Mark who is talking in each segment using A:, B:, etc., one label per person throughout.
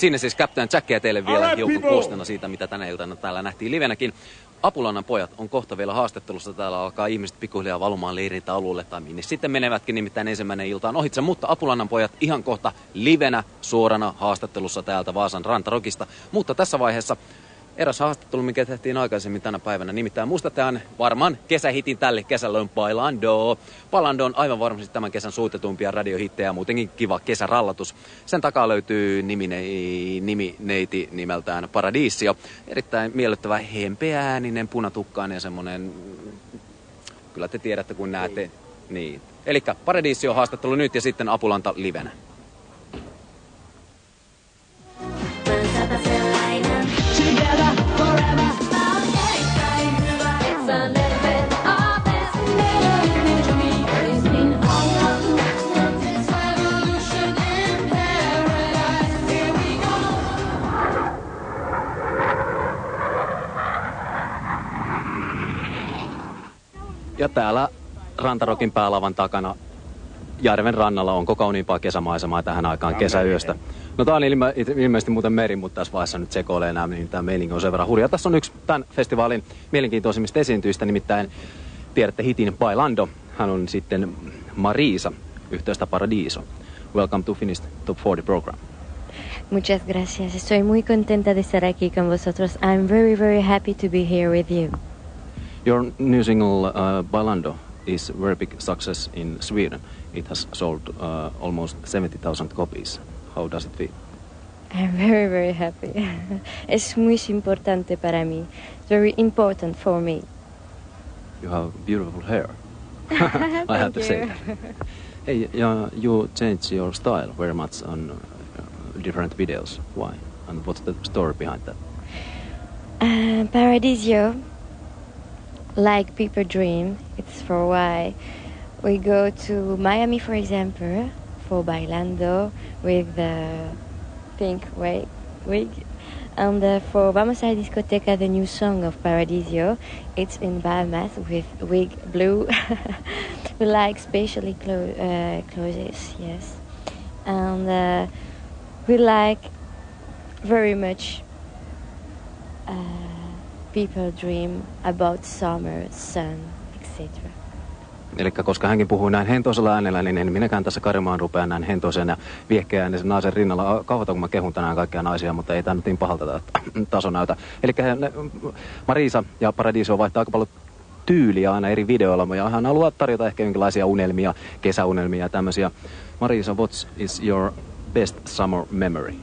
A: Siinä siis Captain Jackia teille vielä hiukan kuostena siitä, mitä tänä iltana täällä nähtiin livenäkin. Apulannan pojat on kohta vielä haastattelussa. Täällä alkaa ihmiset pikkuhiljaa valumaan leirintäalueelle tai minne sitten menevätkin, nimittäin ensimmäinen ilta on ohitse. Mutta Apulannan pojat ihan kohta livenä suorana haastattelussa täältä Vaasan Rantarokista. Mutta tässä vaiheessa eräs haastattelu, mikä tehtiin aikaisemmin tänä päivänä. Nimittäin muistatte varmaan kesähitin tälle kesällä on Bailando. Bailando on aivan varmasti tämän kesän suitetumpia radiohittejä ja muutenkin kiva kesärallatus. Sen takaa löytyy neiti nimeltään Paradiisio. Erittäin miellyttävä hempeääninen, punatukkainen ja semmonen, kyllä te tiedätte kun näette. Niin. Elikkä Paradiisio haastattelu nyt ja sitten Apulanta livenä. Ja täällä Rantarokin päälavan takana järven rannalla onko kauniimpaa kesämaisemaa tähän aikaan kesäyöstä. No tää on ilmeisesti muuten meri, mutta tässä vaiheessa nyt sekoilee nämä, niin tämä meininki on sen verran hurjaa. Tässä on yksi tämän festivaalin mielenkiintoisimmista esiintyjistä, nimittäin tiedätte hitin Bailando. Hän on sitten Marisa, yhteystä Paradiso. Welcome to Finnish Top 40 program.
B: Muchas gracias. Estoy muy contenta de estar aquí con vosotros. I'm very, very happy to be here with you.
A: Your new single, Bailando, is a very big success in Sweden. It has sold almost 70,000 copies. How does it feel?
B: I'm very, very happy. Es muy importante para mí. It's very important for me.
A: You have beautiful hair. I have to say that. Hey, you change your style very much on different videos. Why? And what's the story behind that?
B: Paradiso, like people dream, it's for why we go to Miami, for example, for Bailando with the pink wig. And for Vamos a la Discoteca, the new song of Paradiso, it's in Bahamas with wig blue. We like specially clothes, yes. And we like very much people dream about summer, sun, etc.
A: Eli koska hänkin puhuu näin hentoisella äänellä, niin en minäkään tässä karimaan rupea näin hentoisen ja viehkeän äänisen naisen rinnalla. Kauhoitan, kun mä kehun tänään kaikkia naisia, mutta ei tämä nyt niin pahalta taso näytä. Eli Marisa ja Paradiso vaihtaa aika paljon tyyliä aina eri videoilla. Ja hän haluaa tarjota ehkä jonkinlaisia unelmia, kesäunelmia ja tämmöisiä. Marisa, what is your best summer memory?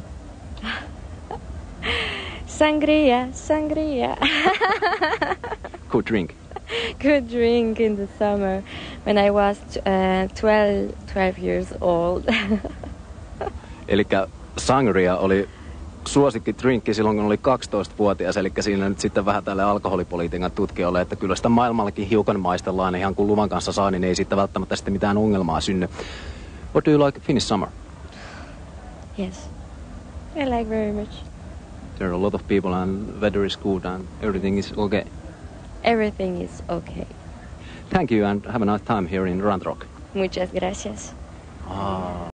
B: Sangria, sangria.
A: Good drink.
B: Good drink in the summer when I was 12 years old.
A: Elikkä sangria oli suosikki drinkki silloin, kun oli 12-vuotias. Eli siinä nyt sitten vähän tälle alkoholipolitiikan tutkijoille, että kyllä sitä maailmallakin hiukan maistellaan. Ihan kun luvan kanssa saa, niin ei sitten välttämättä sitten mitään ongelmaa synny. What do you like Finnish summer?
B: Yes, I like very much.
A: There are a lot of people and weather is good and everything is okay.
B: Everything is okay.
A: Thank you and have a nice time here in Rantarok.
B: Muchas gracias.